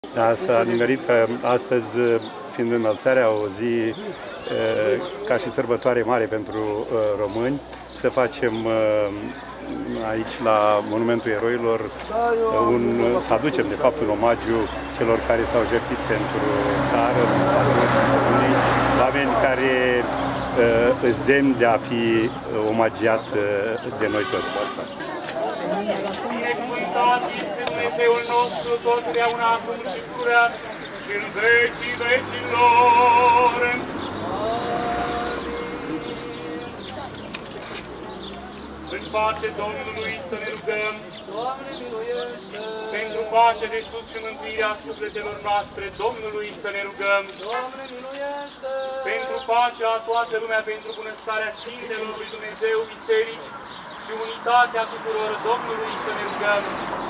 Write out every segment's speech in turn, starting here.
Da, s-a nimerit că astăzi, fiind înălțarea, o zi ca și sărbătoare mare pentru români, să facem aici la Monumentul Eroilor, să aducem de fapt un omagiu celor care s-au jertfit pentru țară, oameni care îți demn de a fi omagiat de noi toți. Binecuvântat este Dumnezeul nostru, totdeauna, acum și pururea și în vecii vecilor. În pace Domnului să ne rugăm. Doamne, miluiește! Pentru pace de sus și mântuirea sufletelor noastre, Domnului să ne rugăm. Doamne, miluiește! Pentru pacea a toată lumea, pentru bunăstarea Sfintelor lui Dumnezeu, biserici și unitatea tuturor, Domnului să ne rugăm.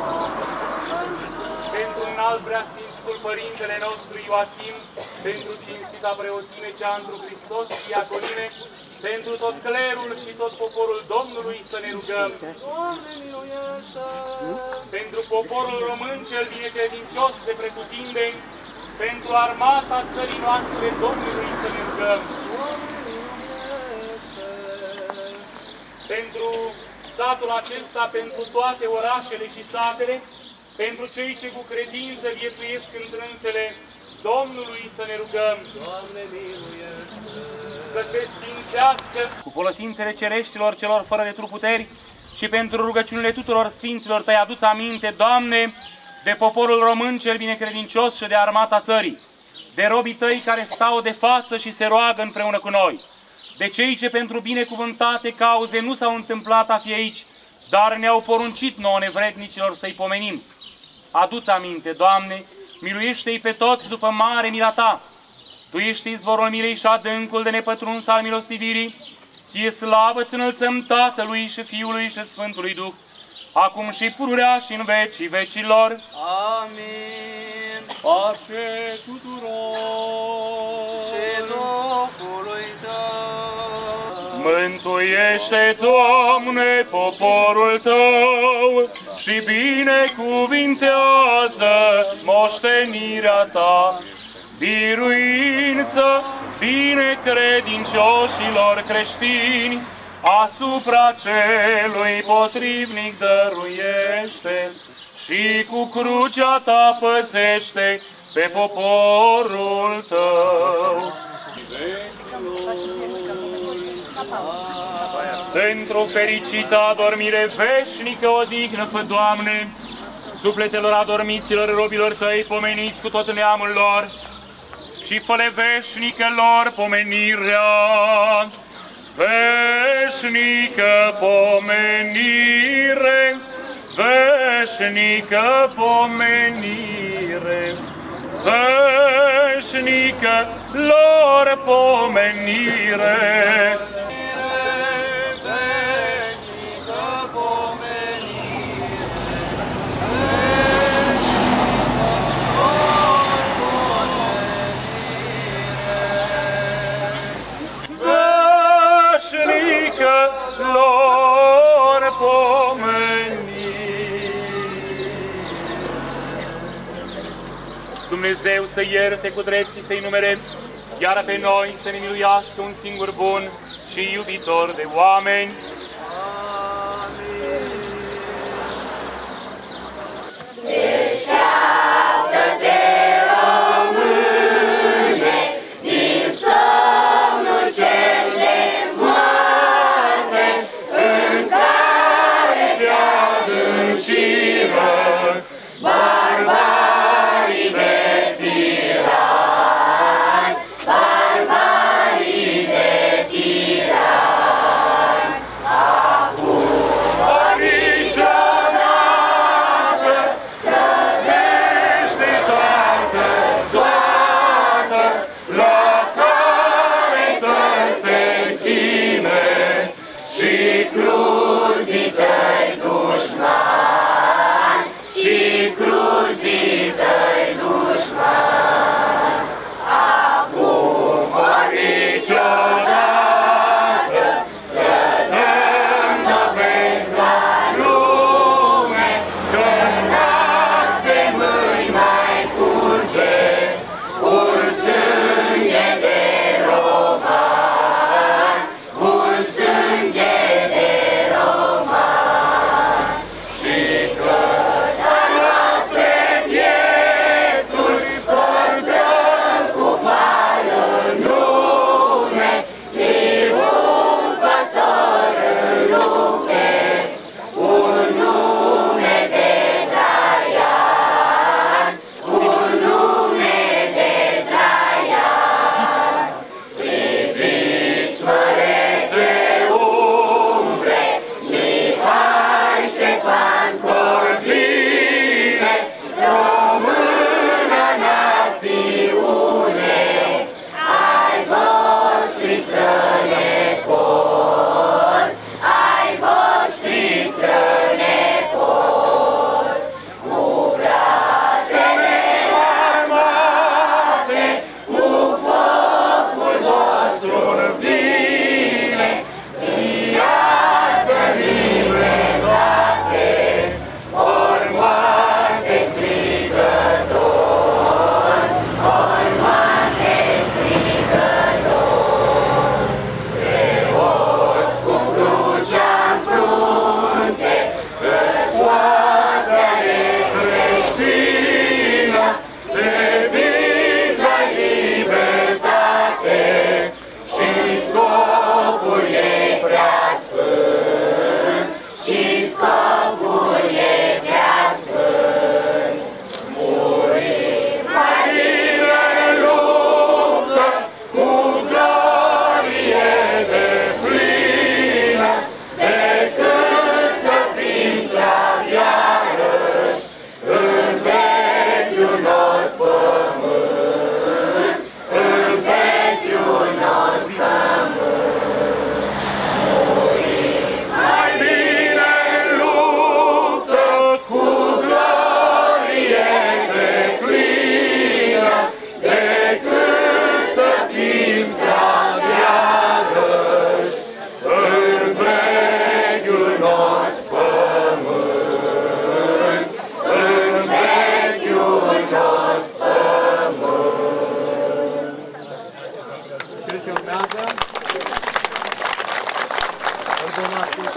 Pentru înalt preasfințitul Părintele nostru Ioachim, pentru cinstita preoțime cea întru Hristos, diaconime, pentru tot clerul și tot poporul Domnului să ne rugăm. Doamne, miluiește! Pentru poporul român cel binecredincios de pretutindeni, pentru armata țării noastre, Domnului să ne rugăm. Doamne, miluiește! Pentru satul acesta, pentru toate orașele și satele, pentru cei ce cu credință viețuiesc întrânsele, Domnului să ne rugăm. Doamne, miluiește! Să se sfințească cu folosințele cereștilor celor fără de trup puteri și pentru rugăciunile tuturor sfinților Tăi adu-ți aminte, Doamne, de poporul român cel binecredincios și de armata țării, de robii Tăi care stau de față și se roagă împreună cu noi, de cei ce pentru binecuvântate cauze nu s-au întâmplat a fi aici, dar ne-au poruncit nouă nevrednicilor să-i pomenim. Adu-ți aminte, Doamne, miluiește-i pe toți după mare mila Ta. Tu ești izvorul milei și adâncul de nepătruns al milostivirii. Ție slavă-ți înălțăm Tatălui și Fiului și Sfântului Duh, acum și pururea și în vecii vecilor. Amin. Pace tuturor și Duhului Tău. Mântuiește, Doamne, poporul Tău și binecuvintează moștenirea Ta. Biruință binecredincioșilor creștini, asupra celui potrivnic dăruiește și cu crucea Ta păzește pe poporul Tău. Pentru fericită adormire veșnică odihnă fă, Doamne, sufletelor adormiților robilor Tăi pomeniți cu tot neamul lor, și fă-le veșnică lor pomenirea, veșnică pomenire, veșnică pomenire, veșnică lor pomenire. Lor pomeni. Dumnezeu să ierte cu drepții să-i numere, iar pe noi să ne miluiască un singur bun și iubitor de oameni. Amin. Deșteaptă-te, române, din somnul cel de moarte, în care te-adânciră barbarii de tirani, barbarii de tirani.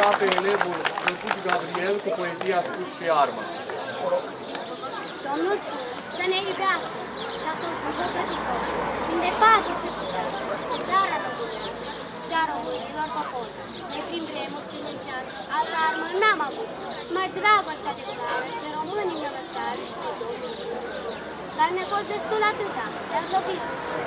asculta pe elevul Cântece Gabriel cu poezia Scut și Armă. Domnul spune să ne iubească și să o știți prăticoși. Din departe se putească, țara română și a românilor popor. Noi prin vremuri ce munceam, altă armă n-am avut. Mai dragostea de țară ce românii ne lăsară și pe Domnul Dumnezeu. Dar ne-a fost destul atâta, te-ați lovit.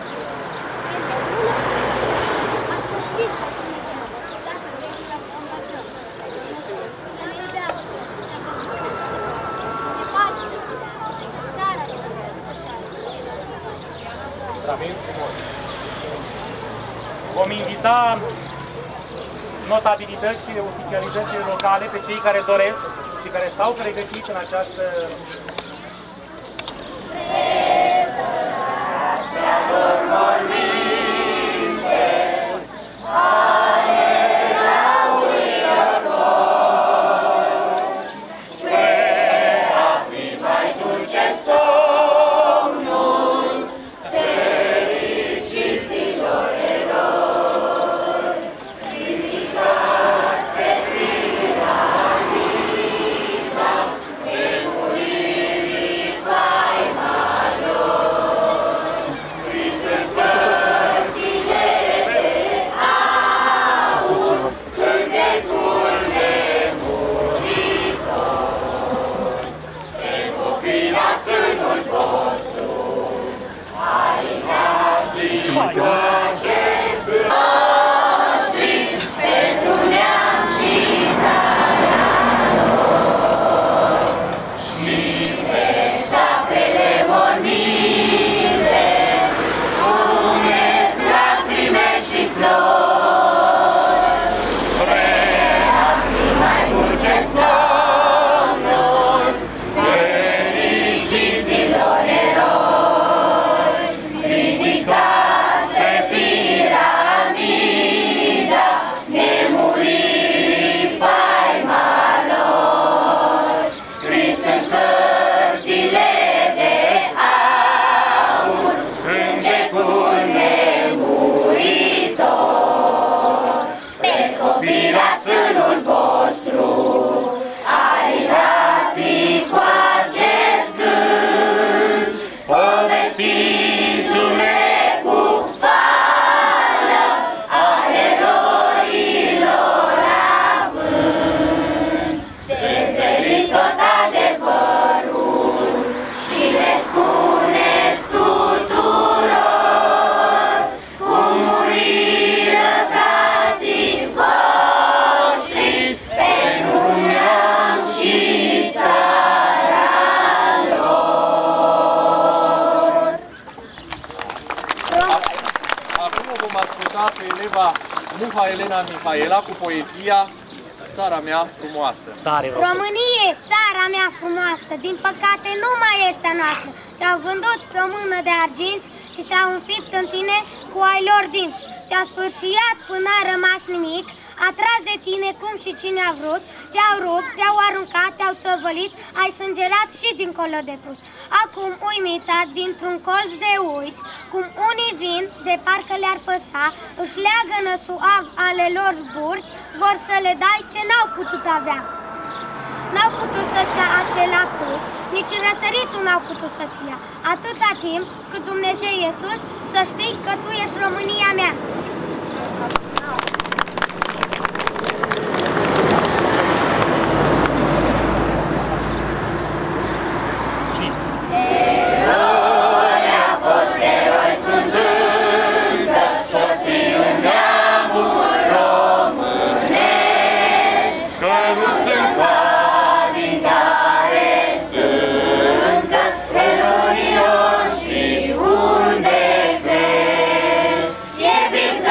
Ați fost știți că Dumnezeu, dacă vrei să învățăm, nu spune să ne iubească și să o știți. Vom invita notabilitățile, oficialitățile locale pe cei care doresc și care s-au pregătit în această Mihaela cu poezia Țara mea frumoasă. Românie, țara mea frumoasă, din păcate nu mai ești a noastră. Te-au vândut pe o mână de arginți și s-au înfipt în tine cu ai lor dinți. Te-au sfârșiat până n-a rămas nimic, atras de tine cum și cine a vrut, te-au rupt, te-au aruncat, te-au tăvălit, ai sângerat și dincolo de prut. Acum, uimitat, dintr-un colț de uiți, cum unii vin, de parcă le-ar păsa, își leagănă suav ale lor zburți, vor să le dai ce n-au putut avea. N-au putut să-ți ia acela pus, nici în răsăritul n-au putut să-ți ia. Atâta timp cât Dumnezeu e sus, să știi că tu ești România mea. Unde crezi, e viața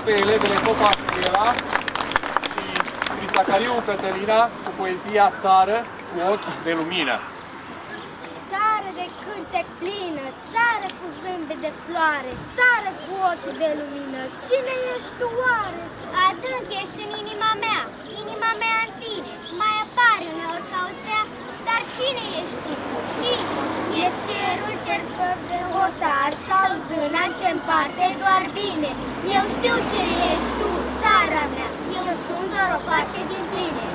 pe elevele Copiii și Crisacariu Cătălina cu poezia Țară cu ochi de lumină. Țară de cântec plină, țară cu zâmbet de floare, țară cu ochi de lumină, cine ești tu oare? Adânc ești în inima mea în tine, mai apare uneori ca o stea, dar cine ești tu? Cine? Ești cerul cer fără de hotar sau zâna ce împarte doar bine? Eu știu cine ești tu, țara mea, eu sunt doar o parte din tine.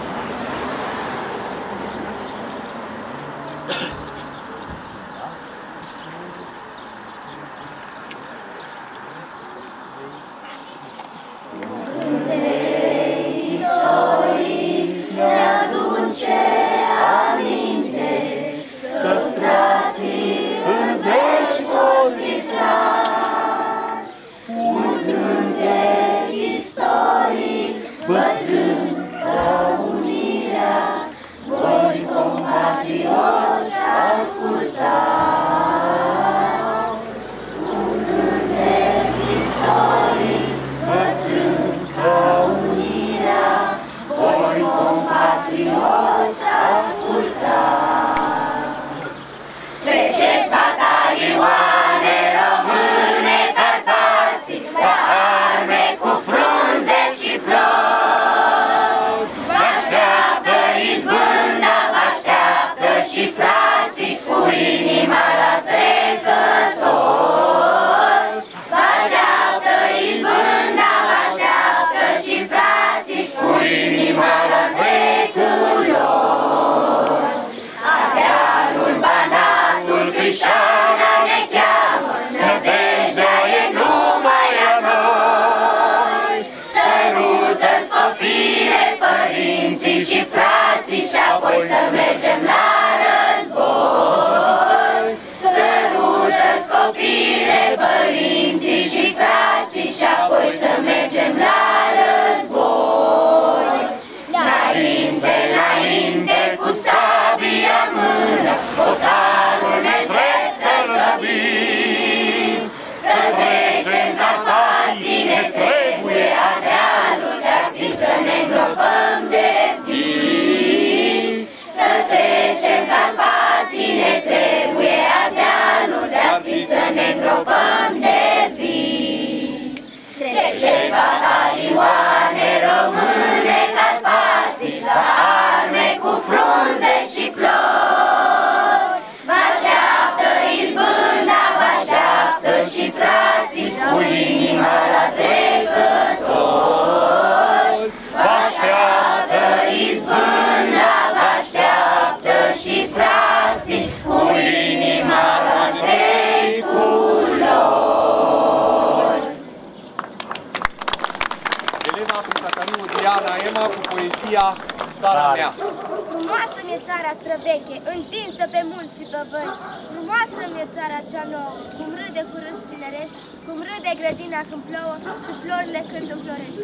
Țara mea. Frumoasă mi-e țara străveche, întinsă pe munți și păvări. Frumoasă mi-e țara cea nouă, cum râde cu râs tineresc, cum râde grădina când plouă și florile când înfloresc.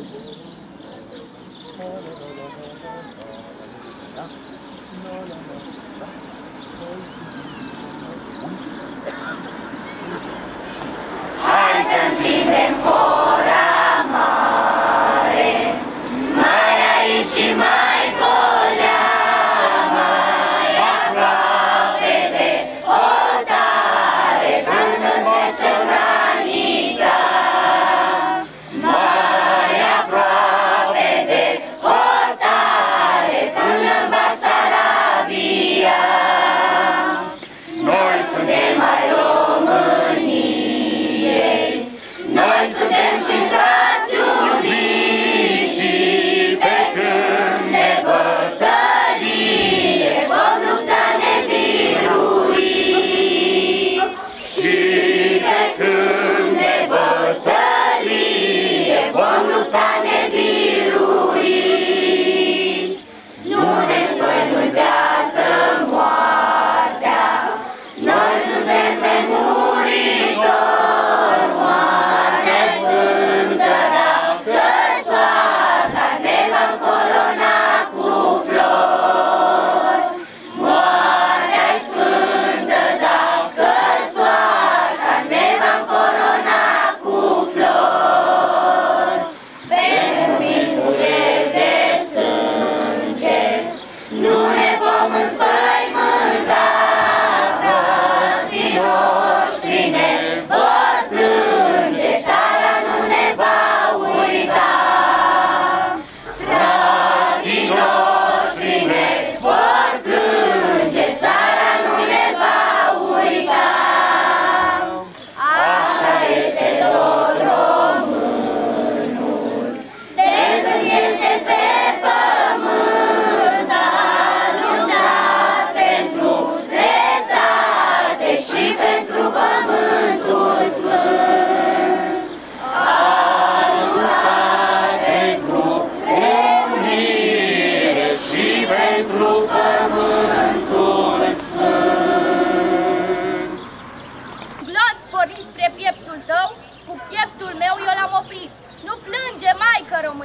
Hai să împindem cora mare, mai aici și mai colea, mai aproape de hotare, când să trecem granița. Mai aproape de hotare,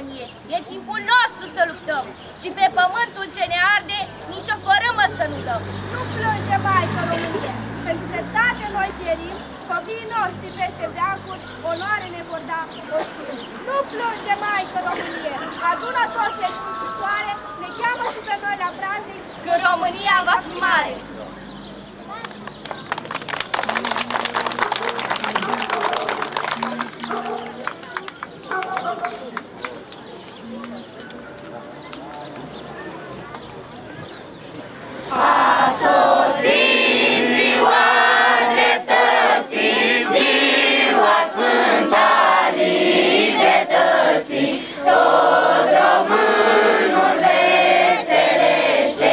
Românie. E timpul nostru să luptăm și pe pământul ce ne arde nicio fărâmă să nu dăm. Nu plânge, Maică Românie, pentru că dacă noi pierim, copiii noștri peste veacuri, onoare ne vor da o știre. Nu plânge, Maică Românie, adună tot ce e sub soare, ne cheamă și pe noi la praznic, când România va fi mare. A sosit ziua dreptății, ziua sfântă a libertății. Tot românul veselește,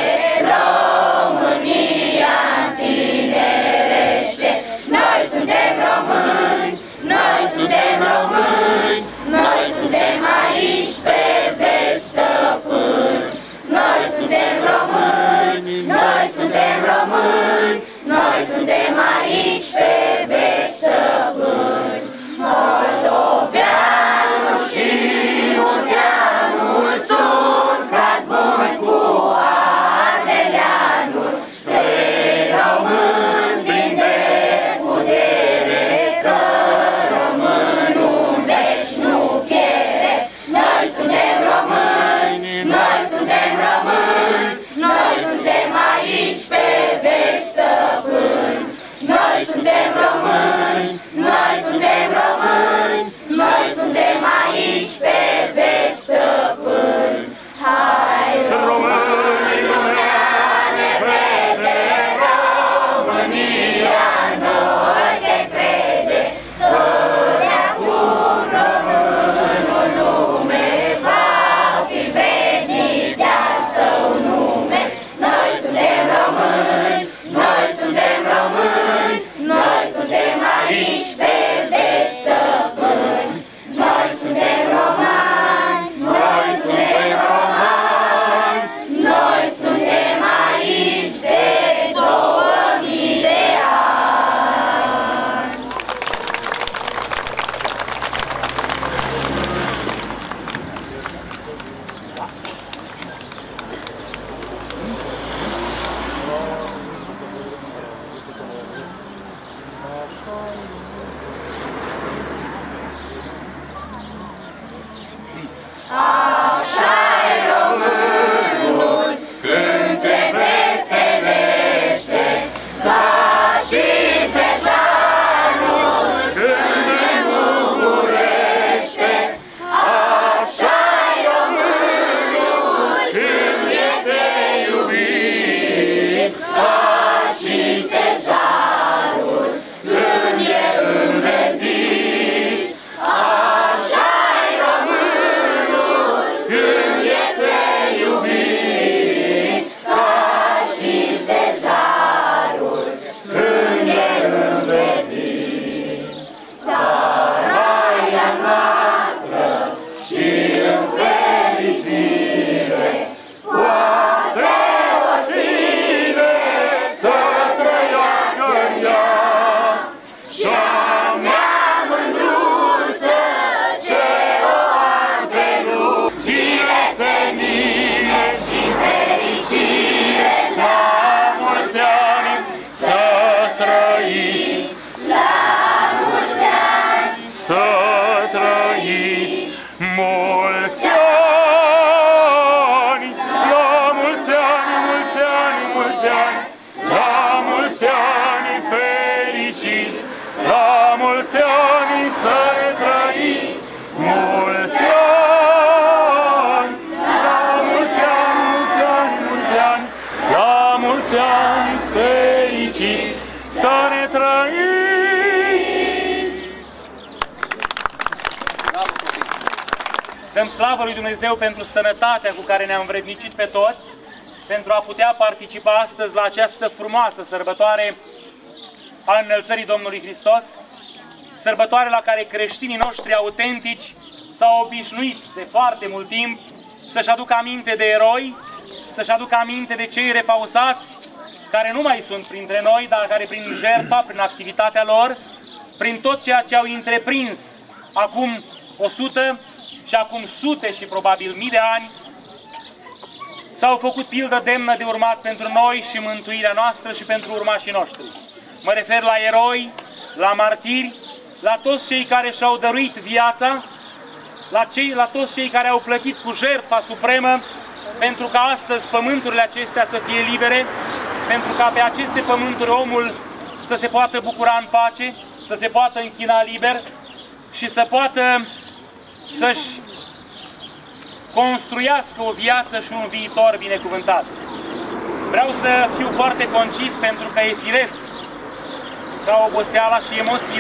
România întinerește. Noi suntem români, noi suntem români, noi suntem aici pe vest stăpâni. Noi suntem români, noi suntem români, noi suntem aici pe vest stăpâni. Moldoveanul și munteanul sunt frați buni cu ardeleanul. Trei români plini de putere, că românul în veci nu pierde. Noi suntem români, noi suntem români, noi suntem aici pe veci stăpâni. Noi suntem români, noi suntem români, noi suntem aici pe veci stăpâni. Hai români, lumea ne vede, România în noi se crede, că de acum românul lume va fi vrednic de-al său nume. Noi suntem români, noi suntem români, noi suntem aici pe veci stăpâni. Noi suntem romani, noi suntem romani, noi suntem aici de 2000 de ani. Așa-i românul când se veselește, ca și stejarul când ne bucurește. Așa-i românul când este iubit, ca și stejarul când e înverzit. Așa-i românul când este iubit, ca și stejarul când e înverzit. Țara e a noastră și în fericire, poate oricine să trăiască în ea. Și-a mea mândruță ce o am pe lume, fie senine și fericire, la mulți ani să trăiți, la mulți ani Să trăiți mulți ani, la mulți ani, mulți ani, mulți ani, la mulți ani fericiți, la mulți ani să trăiți, mulți ani, la mulți ani, mulți ani, mulți ani, la mulți ani fericiți, să ne trăiți. Dăm slavă lui Dumnezeu pentru sănătatea cu care ne-a învrednicit pe toți, pentru a putea participa astăzi la această frumoasă sărbătoare a înălțării Domnului Hristos, sărbătoare la care creștinii noștri autentici s-au obișnuit de foarte mult timp să-și aducă aminte de eroi, să-și aducă aminte de cei repausați, care nu mai sunt printre noi, dar care prin jertfa, prin activitatea lor, prin tot ceea ce au întreprins acum 100 și acum sute și probabil mii de ani, s-au făcut pildă demnă de urmat pentru noi și mântuirea noastră și pentru urmașii noștri. Mă refer la eroi, la martiri, la toți cei care și-au dăruit viața, la toți cei care au plătit cu jertfa supremă pentru ca astăzi pământurile acestea să fie libere, pentru ca pe aceste pământuri omul să se poată bucura în pace, să se poată închina liber și să poată să-și construiască o viață și un viitor binecuvântat. Vreau să fiu foarte concis pentru că e firesc ca oboseala și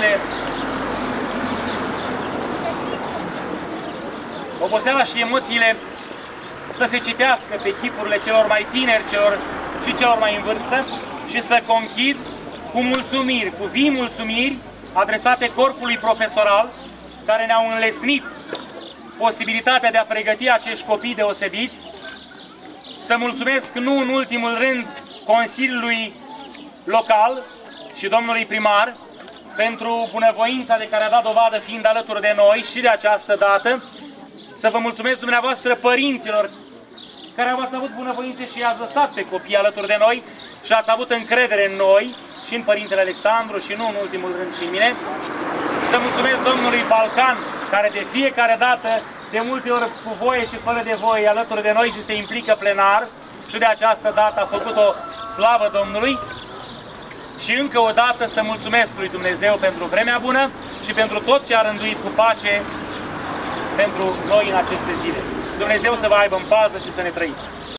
emoțiile să se citească pe chipurile celor mai tineri și celor mai în vârstă și să conchid cu mulțumiri, cu vii mulțumiri adresate corpului profesoral care ne-au înlesnit posibilitatea de a pregăti acești copii deosebiți. Să mulțumesc nu în ultimul rând Consiliului Local și domnului primar pentru bunăvoința de care a dat dovadă fiind alături de noi și de această dată. Să vă mulțumesc dumneavoastră părinților care ați avut bunăvoință și i-ați lăsat pe copii alături de noi și ați avut încredere în noi și în Părintele Alexandru și nu în ultimul rând și în mine. Să mulțumesc domnului Balcan care de fiecare dată, de multe ori cu voie și fără de voie, alături de noi și se implică plenar și de această dată a făcut-o slavă Domnului. Și încă o dată să mulțumesc lui Dumnezeu pentru vremea bună și pentru tot ce a rânduit cu pace pentru noi în aceste zile. Dumnezeu să vă aibă în pază și să ne trăiți!